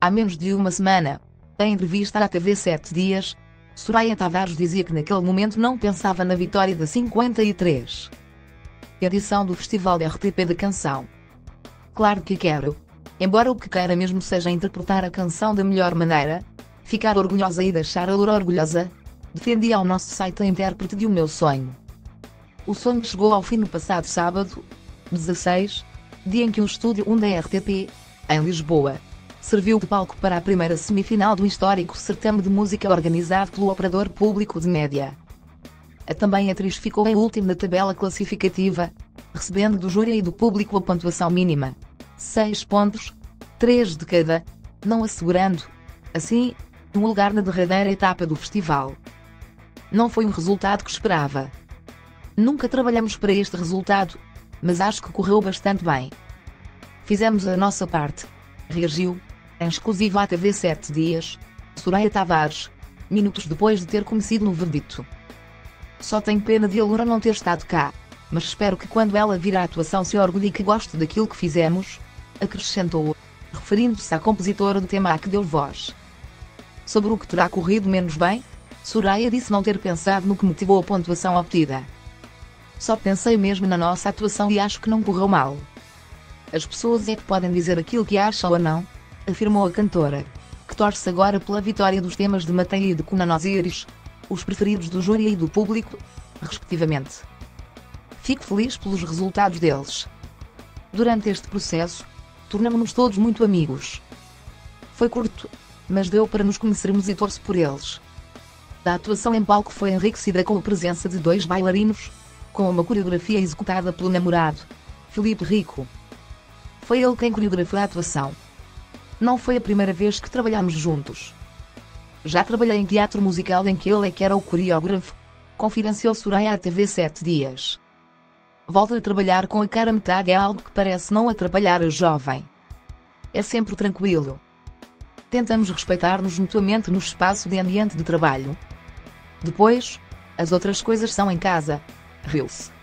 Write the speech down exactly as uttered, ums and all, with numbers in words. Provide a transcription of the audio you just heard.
Há menos de uma semana, em entrevista à T V sete Dias, Soraya Tavares dizia que naquele momento não pensava na vitória da cinquenta e três edição do Festival R T P da Canção. Claro que quero. Embora o que queira mesmo seja interpretar a canção da melhor maneira, ficar orgulhosa e deixar a Loura orgulhosa, defendi ao nosso site a intérprete de O Meu Sonho. O sonho chegou ao fim no passado sábado, dezasseis, dia em que o Estúdio um da R T P, em Lisboa, serviu de palco para a primeira semifinal do histórico certame de música organizado pelo Operador Público de Média. A também atriz ficou em último na tabela classificativa, recebendo do júri e do público a pontuação mínima, seis pontos, três de cada, não assegurando, assim, um lugar na derradeira etapa do festival. Não foi um resultado que esperava. Nunca trabalhamos para este resultado, mas acho que correu bastante bem. Fizemos a nossa parte, reagiu, em exclusivo à T V sete Dias, Soraya Tavares, minutos depois de ter conhecido o verdito. Só tenho pena de a Loura não ter estado cá, mas espero que quando ela vir a atuação se orgulhe e que goste daquilo que fizemos, acrescentou, referindo-se à compositora do tema a que deu voz. Sobre o que terá corrido menos bem, Soraya disse não ter pensado no que motivou a pontuação obtida. Só pensei mesmo na nossa atuação e acho que não correu mal. As pessoas é que podem dizer aquilo que acham ou não, afirmou a cantora, que torce agora pela vitória dos temas de Mateia e de Conan Osiris, os preferidos do júri e do público, respectivamente. Fico feliz pelos resultados deles. Durante este processo, tornamo-nos todos muito amigos. Foi curto, mas deu para nos conhecermos e torço por eles. A atuação em palco foi enriquecida com a presença de dois bailarinos, com uma coreografia executada pelo namorado, Filipe Rico. Foi ele quem coreografou a atuação. Não foi a primeira vez que trabalhamos juntos. Já trabalhei em teatro musical em que ele é que era o coreógrafo, confidenciou Soraya à T V sete Dias. Voltar a trabalhar com a cara metade é algo que parece não atrapalhar a jovem. É sempre tranquilo. Tentamos respeitar-nos mutuamente no espaço de ambiente de trabalho. Depois, as outras coisas são em casa, riu-se.